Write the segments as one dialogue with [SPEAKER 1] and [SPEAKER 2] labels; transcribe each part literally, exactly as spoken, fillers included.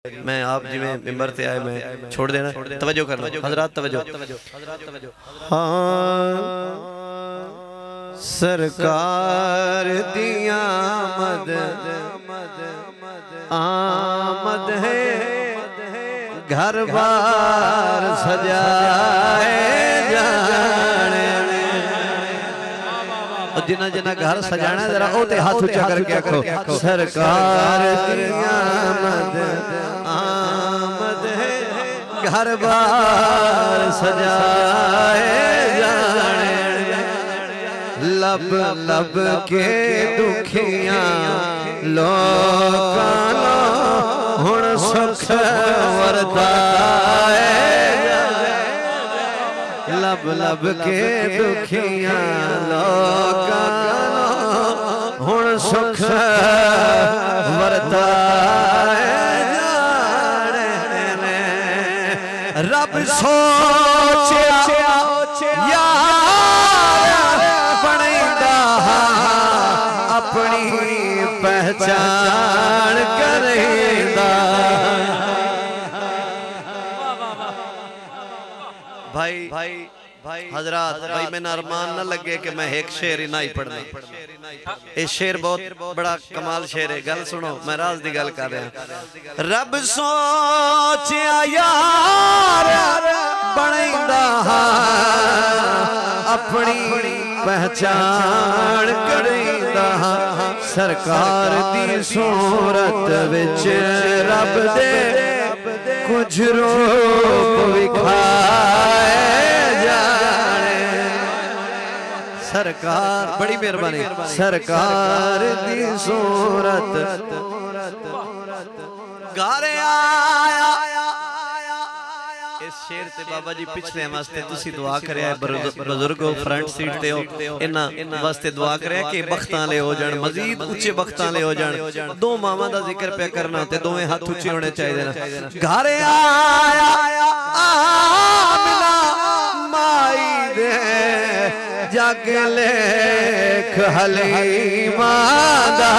[SPEAKER 1] मैं आप जिवें मिंबर ते आए मैं छोड़ देना तवज्जो करना हजरात तवज्जो हाँ सरकार दी आमद आमद है घर बार सजाए जाने जिन्ना जिन्ना घर सजाना जरा ओ ते हाथ ऊंचा करके आखो सरकार दी आमद आमद है घर बार सजाए जाने लब लब के दुखियां लोकां नो हुण सुख वरताए लब लब के दुखियां लोकां नो हुण सुख वरताए जाने रब सोचिया यार बनैंदा अपनी पहचान करेंदा भाई भाई भाई हजरात भाई मैंने अरमान न लगे कि मैं एक शेर ही ना ही पढ़ना ये शेर बहुत बड़ा कमाल शेर है गल सुनो मैं राज दी गल कर रहा रब सोचिया यार बनैंदा अपनी पहचान करेंदा सरकार दी सूरत विच रब दे कुछ रूप विखाए जाने सरकार बड़ी मेहरबानी सरकार दी सूरत गारे आया इस शेर ते बाबा जी पिछले वास्ते तुसी दुआ करया बुजुर्गो फ्रंट सीट ते हो इना वास्ते दुआ करया कि बख्तां ले हो जान मजीद ऊंचे बख्तां ले हो जान दो मावां दा जिक्र पे करना ते दोवें हाथ ऊंचे होने चाहिए ना घर आया आमिना माई दे जग लेख हलीमा दा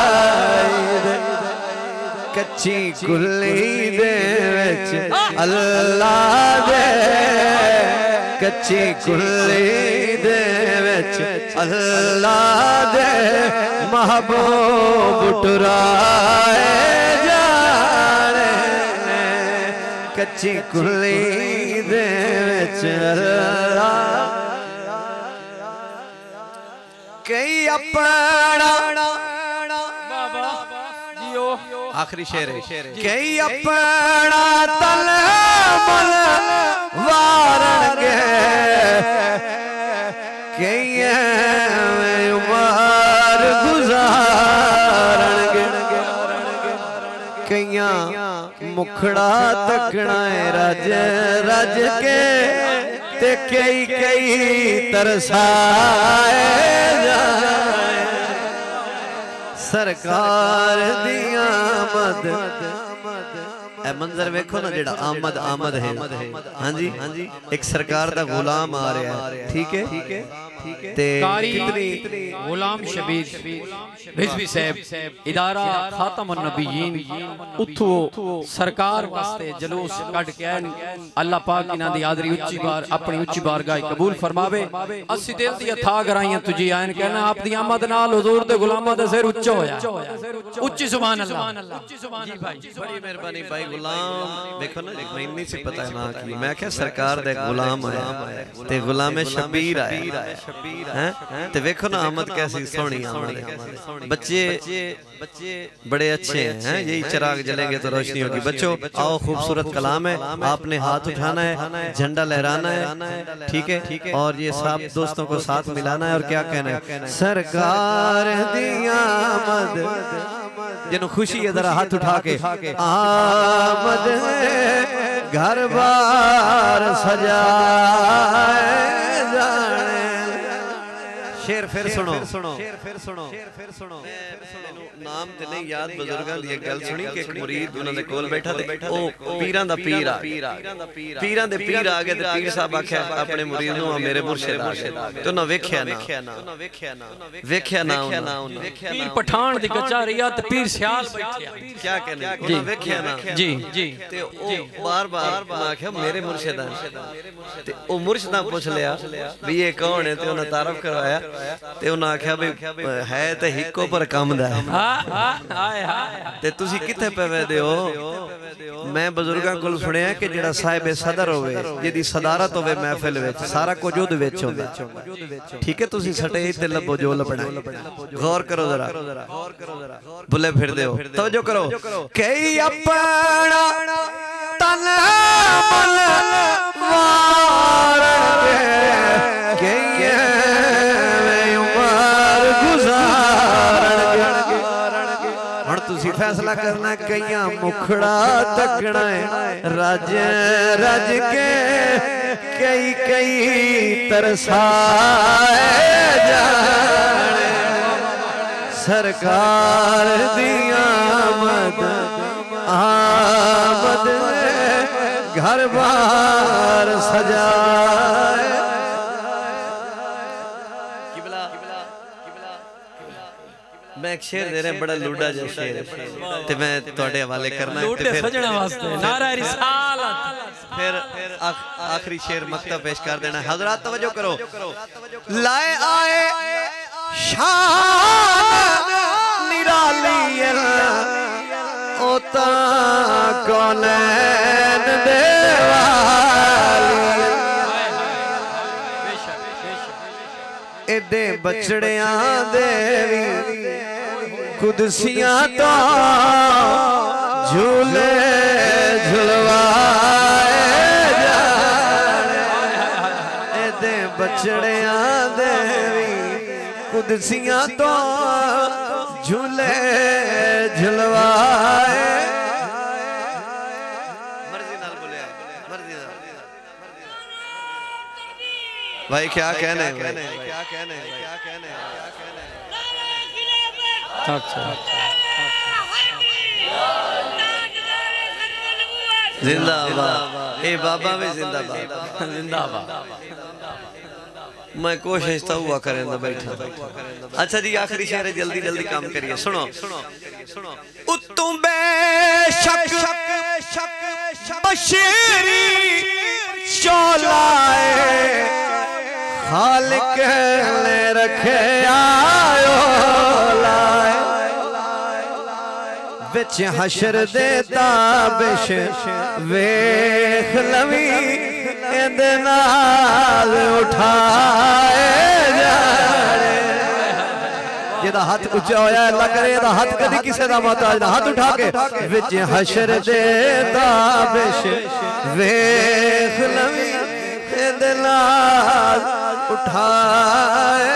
[SPEAKER 1] कच्ची कुल्ली दे विच अल्लाह दे कच्ची कुल्ली दे विच अल्लाह दे महबूब टुराए जाने कच्ची कुल्ली दे विच अल्लाह कई अपना आखिरी शेर है कई अपना तन मन वारंगे कई उमर गुजारंगे कईया मुखड़ा तकना है रज रज के ते कई कई तरसाए जाए सरकार दी आमद ए मंजर वेखो ना जेड़ा आमद आमद है हां जी एक सरकार दा गुलाम आ रहा है ठीक है ते
[SPEAKER 2] कितनी गुलाम शबीर रिजवी साहब इदारा खातमुन नबीयीन उठो सरकार वास्ते जुलूस कट के अल्लाह पाक इना दी हाज़री उच्ची बार अपनी उच्ची बारगाह कबूल फरमावे अस्सी दिल दी अथा कराइयां तुझी आयन कहना आप दी आमद नाल हुजूर दे गुलामां दा सिर उच्चा होया उच्ची सुभान अल्लाह जी भाई
[SPEAKER 1] बड़ी मेहरबानी भाई गुलाम देखो ना मैं नहीं से पता ना कि मैं क्या सरकार दे गुलाम आया ते गुलाम शबीर आया हैं ते देखो ना आमद कैसी सोहनी आमद बच्चे बच्चे बड़े अच्छे हैं यही चिराग जलेंगे तो रोशनी होगी बच्चों आओ खूबसूरत कलाम है आपने हाथ उठाना है झंडा लहराना है ठीक है और ये सब दोस्तों को साथ मिलाना है और क्या कहना है सरकार दी आमद जिन्हों खुशी है जरा हाथ उठा के आमद घर बार सजाए जाने शेर फिर सुनो शेर फिर सुनो फिर सुनो नाम ते नहीं याद बुजुर्गां दी गल सुनी कि एक मुरीद उन्हां दे कोल बैठा ते ओ पीरां दा पीर आ पीरां दे पीर आ गए ते पीर साहब आख्या अपने मुरीद नु मेरे मुर्शिद आ गए ते उन्हां वेख्या ना वेख्या ना वेख्या ना
[SPEAKER 2] पीर पठान दी कचहरी ते पीर सियाल बैठे
[SPEAKER 1] क्या कहने उन्हां वेख्या ना
[SPEAKER 2] जी जी
[SPEAKER 1] ते ओ बार-बार मैं आख्या मेरे मुर्शिद आ ते ओ मुर्शिदा पूछ लिया भी ये कौन है ते उन्हां तारफ करवाया ते उन्हां आख्या भी है ते हिक्को पर काम दा हाय हाय ते तुसी किथे पवे दे हो मैं बुजुर्गां कोल सुनिया कि जेड़ा साहिब सदर होवे जिहदी सदारत होवे महफिल विच सारा कुछ उहदे विच होंदा ठीक है तुसी स्टेज ते लबो जो लपना गौर करो जरा गौर करो जरा भुले फिरदे हो तवज्जो करो कई अपना तन मन मार के फैसला करना कई मुखड़ा तकना है रज रज के कई कई तरसाए जाने सरकार दी आमद आमद घर बार सजाए मैं एक शेर दे रहा बड़ा लूडा जा शेर ते मैं ਤੁਹਾਡੇ हवाले करना
[SPEAKER 2] लूडे सजना वास्ते नारा रिसालत
[SPEAKER 1] फिर आखिरी शेर मकतब पेश कर देना हजरात तवज्जो करो लाए आए शान निराली ओता कौनैन देवाली एदे बछड़ियां देवी कुदसियां तो झूले झुलवाए जाने एदे बछड़ियां देवी कुदसियां तो झूले झुलवाए मर्जी नाल बोलिया मर्जी नाल भाई क्या कहने क्या कहने क्या कहने क्या कहने जिंदाबाद ए बाबा भी जिंदाबाद
[SPEAKER 2] जिंदाबाद
[SPEAKER 1] मैं कोशिश तो हुआ करें बैठा अच्छा जी आखिरी शेर जल्दी जल्दी काम करिए सुनो सुनो उत्तु बेशक बशीरी चौलाए खालिक ने रखे आयो लाए बिच हशर दे ताबिश वेख लवी इंदे नाल उठाए जाने जेदा हाथ उच्चा होया अल्लाह करे दा हाथ कदी किसे दा मोहताज ना हाथ उठा के विच हशर दे ताबिश वेख लवी इंदे नाल उठाए